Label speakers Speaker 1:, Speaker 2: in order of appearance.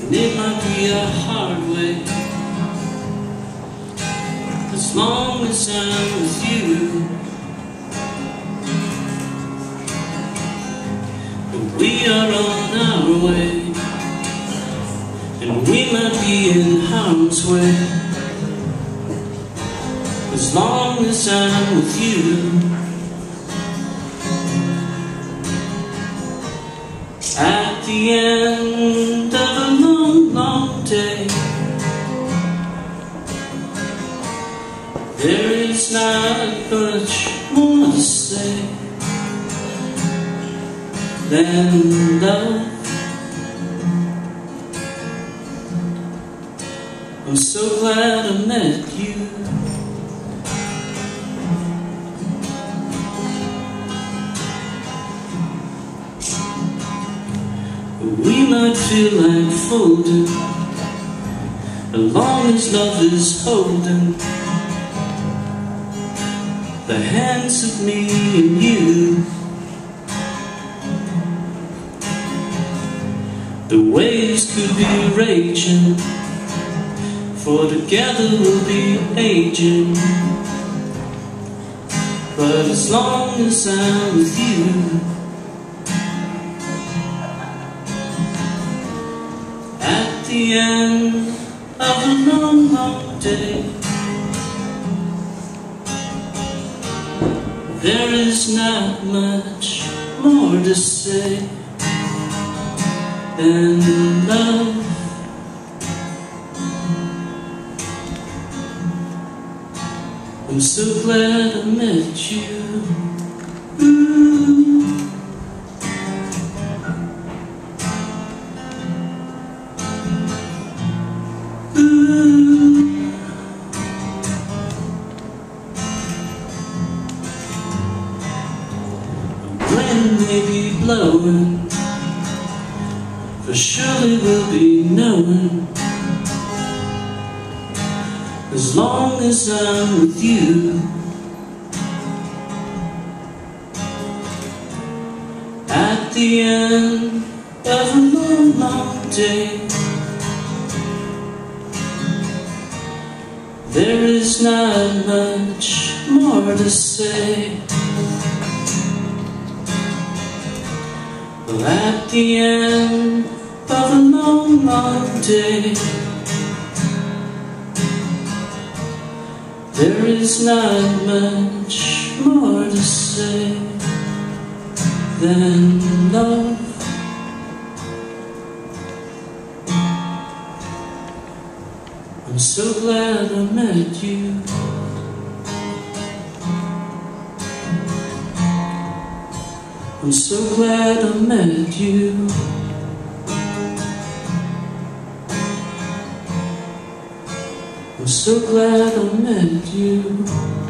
Speaker 1: And it might be a hard way, as long as I'm with you. But we are on our way, and we might be in harm's way, as long as I'm with you. At the end of a long, long day, there is not much more to say than love. I'm so glad I met you. We might feel like folding, as long as love is holding the hands of me and you. The waves could be raging, for together we'll be aging. But as long as I'm with you, at the end of a long, long day, there is not much more to say than love. I'm so glad I met you. Ooh. Wind may be blowing, for surely we'll be knowing, as long as I'm with you. At the end of a long, long day, there is not much more to say. Well, at the end of a long, long day, there is not much more to say than love. I'm so glad I met you. I'm so glad I met you. I'm so glad I met you.